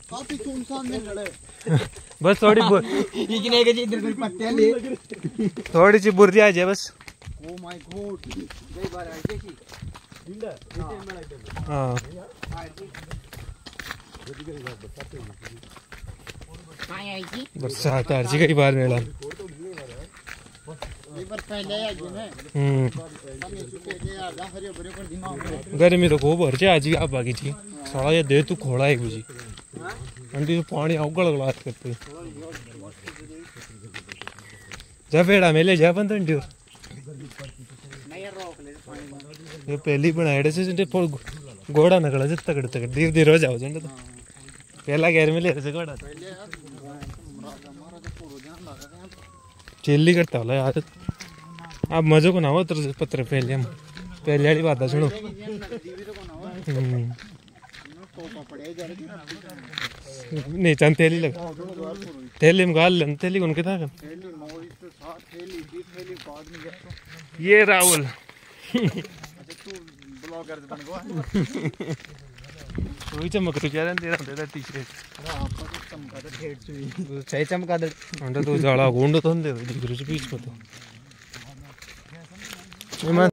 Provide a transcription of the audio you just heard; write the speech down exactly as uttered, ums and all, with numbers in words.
काफी सुनसान में खड़े बस थोड़ी थोड़ी सी बुर्जी आ जाए बस। ओ माय गॉड कई बार आई थी हाँ बरसात आ रही कई बार मेला गर्मी तो खूब हो आज आप बाकी थी साला ये दे तू खोड़ा एक बुझी अंडी तो पानी अवगड़ ग्लास करते जा पेड़ा मेले जा बंद अंडी ये पहली बनाए से घोड़ा निकला जित तकड़ तकड़ धीरे धीरे हो जाओ तो पहला गैर में ले रहे घोड़ा चिल्ली करता होला यार अब मजे को ना हो तर पत्र पहले हम पहले वाली बात सुनो नहीं चंद थैली लगा थैली में गाल लेन थैली कौन कितना कर ये राहुल वही चमक तो क्या तेरा तेरा तीसरे सही चमका दे अंडा तो जाला गुंड तो दे दिख रही पीछ को तो